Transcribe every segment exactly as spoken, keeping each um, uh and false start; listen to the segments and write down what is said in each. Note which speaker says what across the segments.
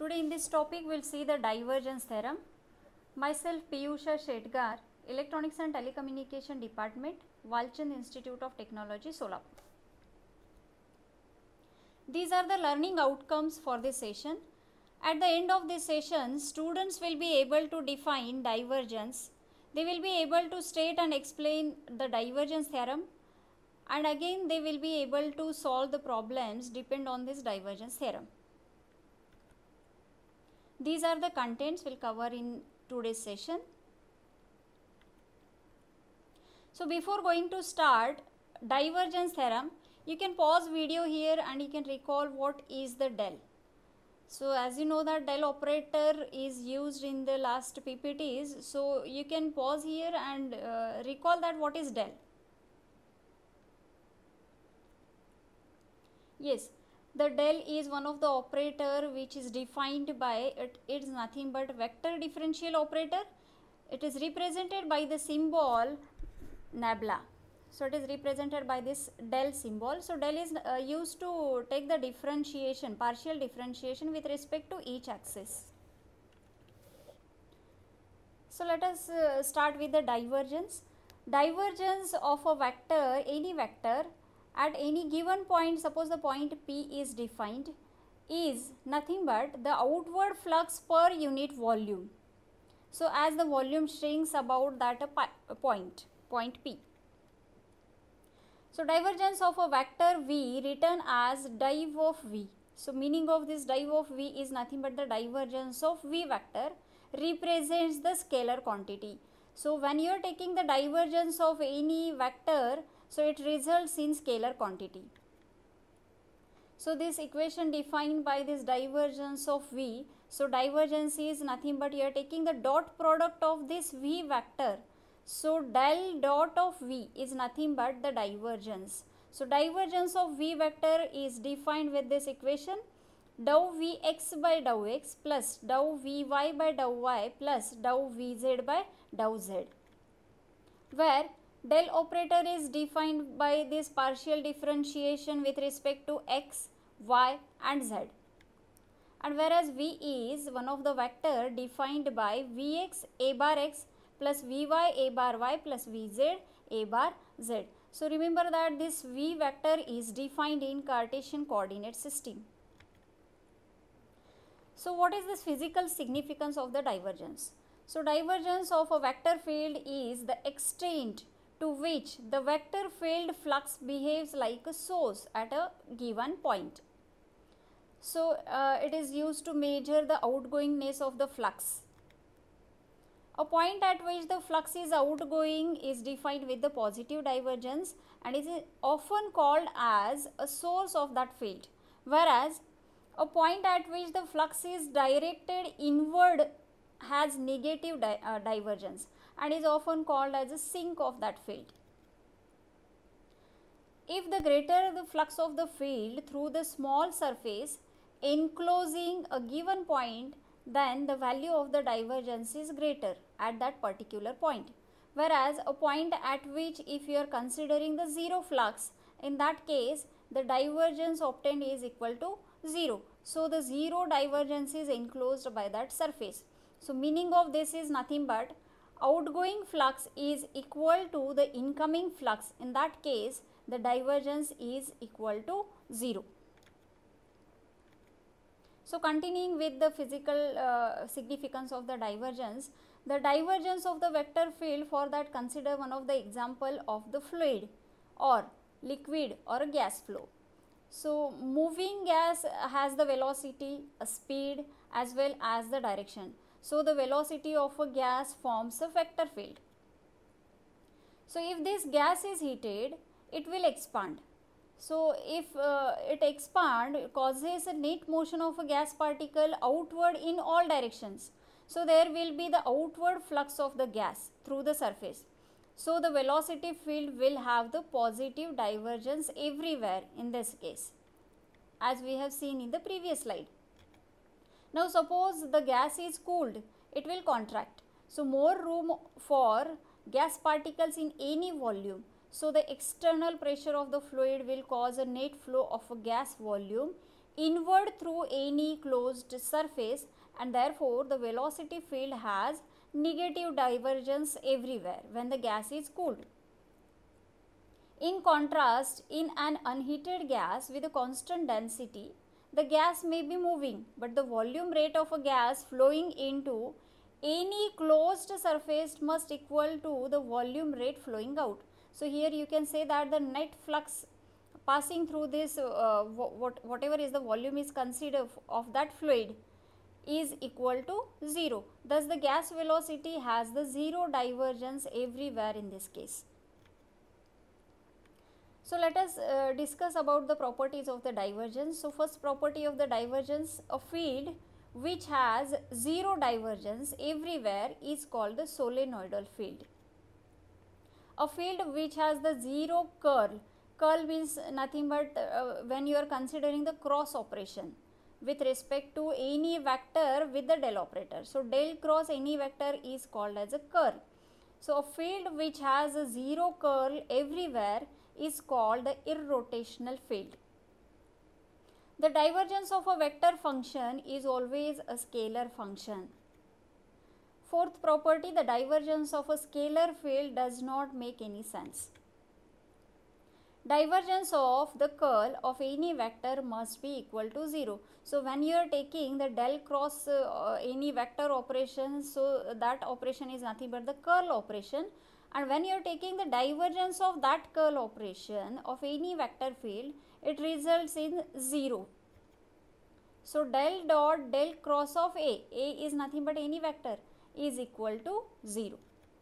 Speaker 1: Today in this topic we will see the divergence theorem. Myself Piyusha Shetgar, Electronics and Telecommunication Department, Walchand Institute of Technology, Solapur. These are the learning outcomes for this session. At the end of this session, students will be able to define divergence. They will be able to state and explain the divergence theorem, and again they will be able to solve the problems depend on this divergence theorem. These are the contents we will cover in today's session. So before going to start divergence theorem, you can pause video here and you can recall what is the del. So as you know that del operator is used in the last P P Ts, so you can pause here and uh, recall that what is del. Yes, the del is one of the operator which is defined by, it is nothing but vector differential operator. It is represented by the symbol nabla. So it is represented by this del symbol. So del is uh, used to take the differentiation, partial differentiation with respect to each axis. So let us uh, start with the divergence. Divergence of a vector, any vector, at any given point, suppose the point P is defined, is nothing but the outward flux per unit volume. So as the volume shrinks about that a, a point, point P. So divergence of a vector V written as div of V. So meaning of this div of V is nothing but the divergence of V vector represents the scalar quantity. So when you are taking the divergence of any vector, so it results in scalar quantity. So this equation defined by this divergence of V. So divergence is nothing but you are taking the dot product of this V vector. So del dot of V is nothing but the divergence. So divergence of V vector is defined with this equation, dou Vx by dou x plus dou Vy by dou y plus dou Vz by dou z, where del operator is defined by this partial differentiation with respect to x, y and z, and whereas V is one of the vector defined by Vx a bar x plus Vy a bar y plus Vz a bar z. So remember that this V vector is defined in Cartesian coordinate system. So what is this physical significance of the divergence? So divergence of a vector field is the extent to which the vector field flux behaves like a source at a given point. So uh, it is used to measure the outgoingness of the flux. A point at which the flux is outgoing is defined with the positive divergence and is often called as a source of that field, whereas a point at which the flux is directed inward has negative di uh, divergence and is often called as a sink of that field. If the greater the flux of the field through the small surface enclosing a given point, then the value of the divergence is greater at that particular point, whereas a point at which if you are considering the zero flux, in that case the divergence obtained is equal to zero. So the zero divergence is enclosed by that surface. So meaning of this is nothing but outgoing flux is equal to the incoming flux. In that case the divergence is equal to zero. So continuing with the physical uh, significance of the divergence, the divergence of the vector field, for that consider one of the example of the fluid or liquid or a gas flow. So moving gas has the velocity, a speed as well as the direction. So the velocity of a gas forms a vector field. So if this gas is heated, it will expand. So if uh, it expand, it causes a net motion of a gas particle outward in all directions. So there will be the outward flux of the gas through the surface. So the velocity field will have the positive divergence everywhere in this case, as we have seen in the previous slide. Now suppose the gas is cooled, it will contract. So more room for gas particles in any volume. So the external pressure of the fluid will cause a net flow of a gas volume inward through any closed surface, and therefore the velocity field has negative divergence everywhere when the gas is cooled. In contrast, in an unheated gas with a constant density, the gas may be moving, but the volume rate of a gas flowing into any closed surface must equal to the volume rate flowing out. So here you can say that the net flux passing through this uh, what, whatever is the volume is considered of that fluid is equal to zero. Thus the gas velocity has the zero divergence everywhere in this case. So let us uh, discuss about the properties of the divergence. So first property of the divergence, a field which has zero divergence everywhere is called the solenoidal field. A field which has the zero curl, curl means nothing but uh, when you are considering the cross operation with respect to any vector with the del operator. So del cross any vector is called as a curl. So a field which has a zero curl everywhere is called the irrotational field. The divergence of a vector function is always a scalar function. Fourth property, the divergence of a scalar field does not make any sense. Divergence of the curl of any vector must be equal to zero. So when you are taking the del cross uh, any vector operation, so that operation is nothing but the curl operation, and when you are taking the divergence of that curl operation of any vector field, it results in zero. So del dot del cross of A, A is nothing but any vector, is equal to zero.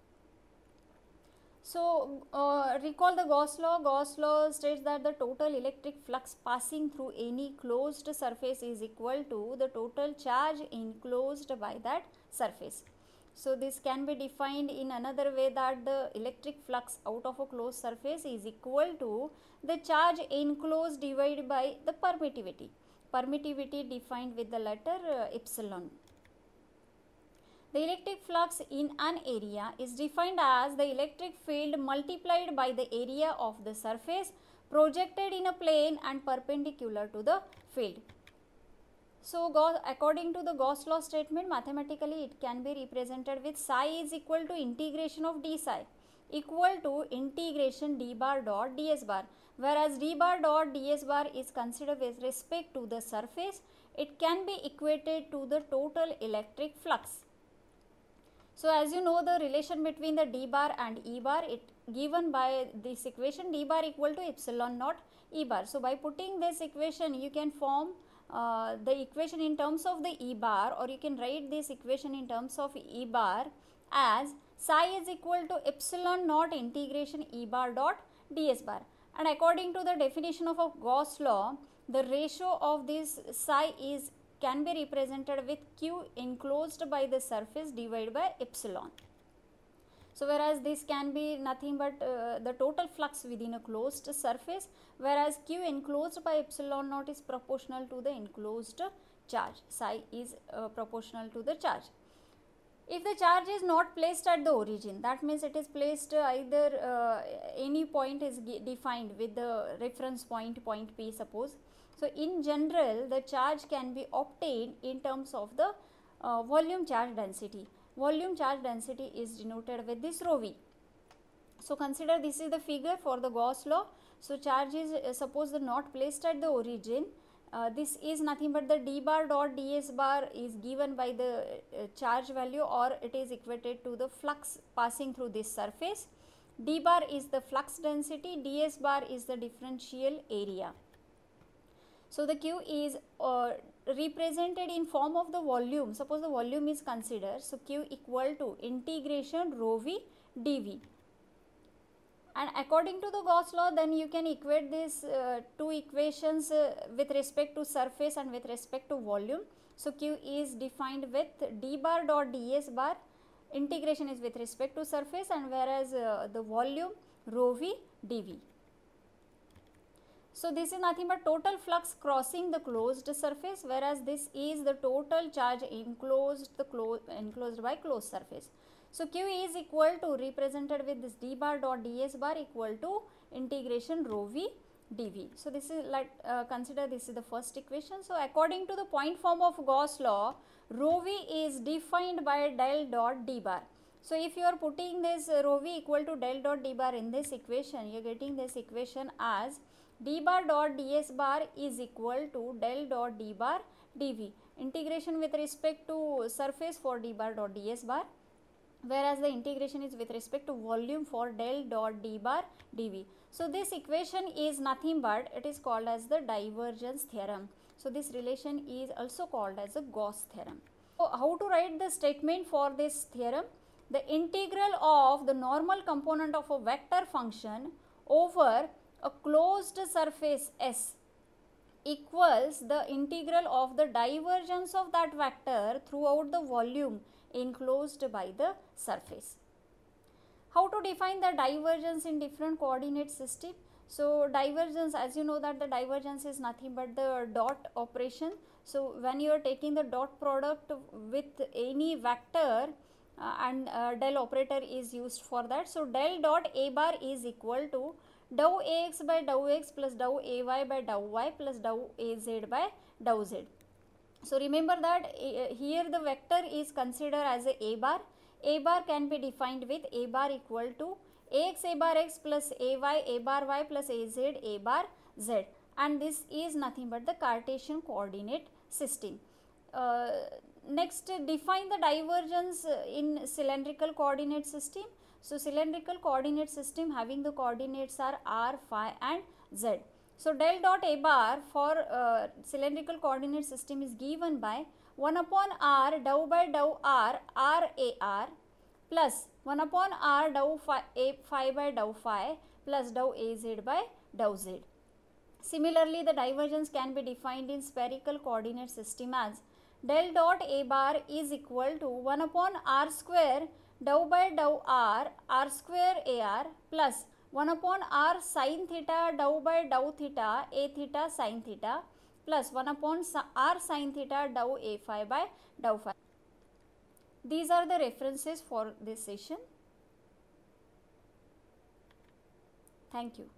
Speaker 1: So uh, recall the Gauss law. Gauss law states that the total electric flux passing through any closed surface is equal to the total charge enclosed by that surface. So this can be defined in another way, that the electric flux out of a closed surface is equal to the charge enclosed divided by the permittivity. Permittivity defined with the letter uh, epsilon. The electric flux in an area is defined as the electric field multiplied by the area of the surface projected in a plane and perpendicular to the field. So according to the Gauss law statement, mathematically it can be represented with psi is equal to integration of d psi equal to integration d bar dot ds bar, whereas d bar dot ds bar is considered with respect to the surface. It can be equated to the total electric flux. So as you know the relation between the d bar and e bar, it given by this equation d bar equal to epsilon naught e bar. So by putting this equation you can form uh, the equation in terms of the e bar, or you can write this equation in terms of e bar as psi is equal to epsilon naught integration e bar dot ds bar. And according to the definition of a Gauss law, the ratio of this psi is can be represented with q enclosed by the surface divided by epsilon. So whereas this can be nothing but uh, the total flux within a closed surface, whereas q enclosed by epsilon naught is proportional to the enclosed charge. Psi is uh, proportional to the charge. If the charge is not placed at the origin, that means it is placed uh, either uh, any point is defined with the reference point, point P suppose. So in general the charge can be obtained in terms of the uh, volume charge density. Volume charge density is denoted with this rho v. So consider this is the figure for the Gauss law. So charge is uh, suppose the not placed at the origin. Uh, this is nothing but the d bar dot ds bar is given by the uh, charge value, or it is equated to the flux passing through this surface. D bar is the flux density, ds bar is the differential area. So the q is uh, represented in form of the volume. Suppose the volume is considered. So q equal to integration rho v dv. And according to the Gauss law, then you can equate these uh, two equations uh, with respect to surface and with respect to volume. So q is defined with d bar dot ds bar, integration is with respect to surface, and whereas uh, the volume rho v dv. So this is nothing but total flux crossing the closed surface, whereas this is the total charge enclosed the clo enclosed by closed surface. So q is equal to represented with this d bar dot ds bar equal to integration rho v dv. So this is, let uh, consider this is the first equation. So according to the point form of Gauss law, rho v is defined by del dot d bar. So if you are putting this uh, rho v equal to del dot d bar in this equation, you are getting this equation as d bar dot ds bar is equal to del dot d bar dv. Integration with respect to surface for d bar dot ds bar, whereas the integration is with respect to volume for del dot d bar dv. So this equation is nothing but it is called as the divergence theorem. So this relation is also called as a Gauss theorem. So how to write the statement for this theorem? The integral of the normal component of a vector function over a closed surface S equals the integral of the divergence of that vector throughout the volume enclosed by the surface. How to define the divergence in different coordinate system? So divergence, as you know that the divergence is nothing but the dot operation. So when you are taking the dot product with any vector uh, and uh, del operator is used for that. So del dot a bar is equal to dou ax by dou x plus dou ay by dou y plus dou az by dou z. So remember that uh, here the vector is considered as a a bar. A bar can be defined with a bar equal to ax a bar x plus ay a bar y plus az a bar z, and this is nothing but the Cartesian coordinate system. Uh, next, define the divergence in cylindrical coordinate system. So cylindrical coordinate system having the coordinates are r, phi and z. So del dot a bar for uh, cylindrical coordinate system is given by one upon r dou by dou r r a r plus one upon r dou phi, a, phi by dou phi plus dou az by dou z. Similarly, the divergence can be defined in spherical coordinate system as del dot a bar is equal to one upon r square dou by dou r r square ar plus one upon r sin theta dou by dou theta a theta sin theta plus one upon r sin theta dou a phi by dou phi. These are the references for this session. Thank you.